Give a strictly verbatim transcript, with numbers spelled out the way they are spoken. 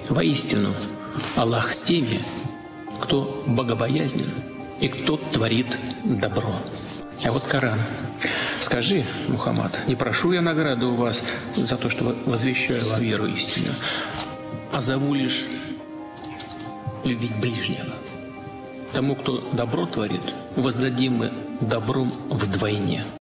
Воистину, Аллах с теми, кто богобоязнен и кто творит добро. А вот Коран. Скажи, Мухаммад, не прошу я награды у вас за то, что возвещаю вам веру истинную, а зову лишь любить ближнего. Тому, кто добро творит, воздадим мы добром вдвойне.